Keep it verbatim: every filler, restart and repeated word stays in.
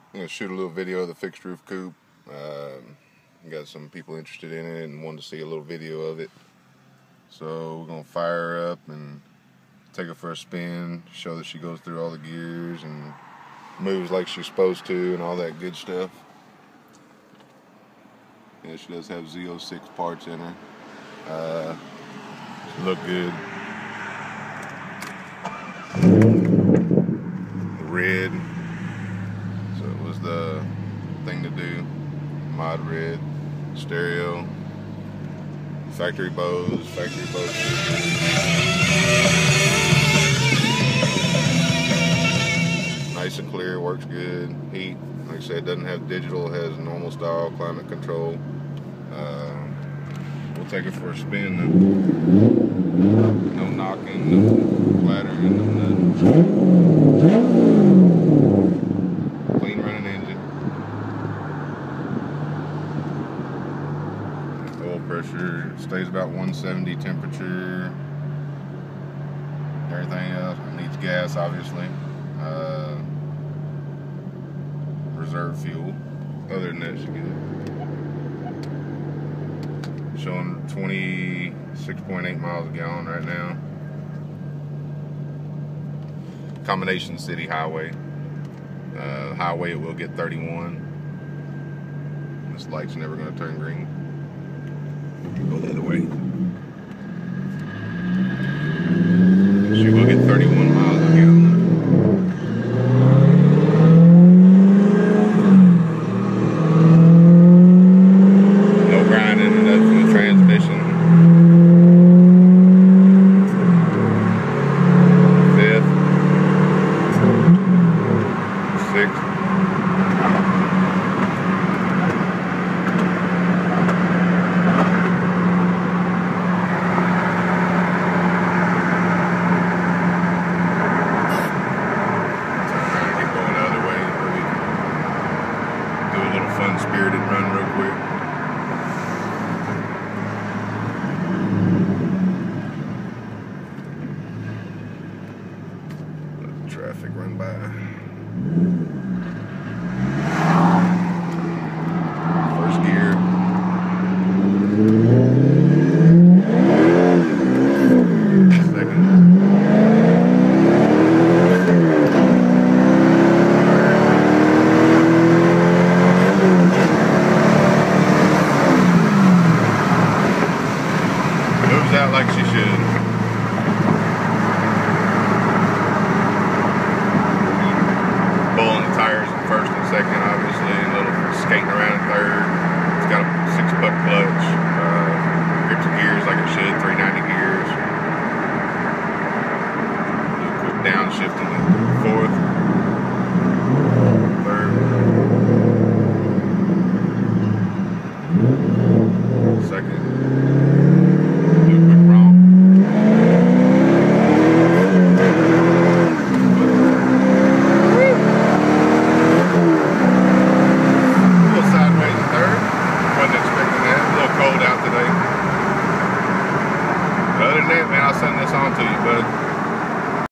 I'm gonna shoot a little video of the fixed roof coupe. Um, got some people interested in it and wanted to see a little video of it. So we're gonna fire her up and take her for a spin, show that she goes through all the gears and moves like she's supposed to and all that good stuff. Yeah, she does have Z oh six parts in her. Uh, she look good. The red, so it was the thing to do. Mod red, stereo, factory Bose, factory Bose. Nice and clear, works good. Heat, like I said, doesn't have digital, has normal style climate control. Uh, we'll take it for a spin though. No knocking, no clattering, no nothing. Clean running engine. Oil pressure stays about one seventy temperature. Everything else needs gas, obviously. Uh, reserve fuel. Other than that, she's good. Showing twenty-six point eight miles a gallon right now. Combination city highway. Uh, highway it will get thirty-one. This light's never going to turn green. Go the other way. She will get thirty-one miles a gallon. Fun-spirited run real quick. Let the traffic run by. First gear. Second. Out like she should. Pulling the tires in first and second, obviously, a little skating around in third. It's got a six puck clutch. Uh, grips the gears like it should, three ninety gears. Do a quick downshifting.